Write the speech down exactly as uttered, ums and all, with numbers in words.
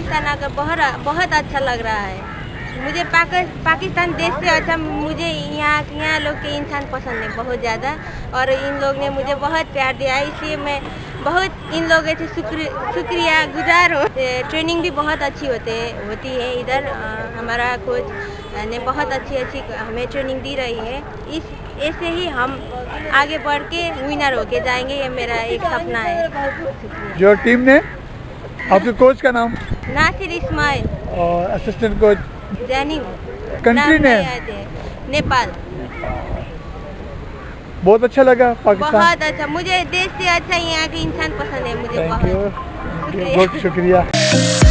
पाकिस्तान आकर बहुत बहुत अच्छा लग रहा है। मुझे पाकिस्तान देश से अच्छा मुझे यहाँ यहाँ लोग के इंसान पसंद है बहुत ज़्यादा, और इन लोग ने मुझे बहुत प्यार दिया है, इसलिए मैं बहुत इन लोगों से शुक्रिया गुजार हूँ। ट्रेनिंग भी बहुत अच्छी होते होती है इधर। हमारा कोच ने बहुत अच्छी अच्छी हमें ट्रेनिंग दी रही है। इस ऐसे ही हम आगे बढ़ के विनर होके जाएंगे, ये मेरा एक सपना है। जो टीम ने आपके कोच का नाम? नासिर इस्माइल। और असिस्टेंट कोच? जैनिंग। कंट्री ने? नेपाल। बहुत अच्छा लगा पाकिस्तान? बहुत अच्छा, मुझे देश से अच्छा यहाँ के इंसान पसंद है मुझे। बहुत शुक्रिया।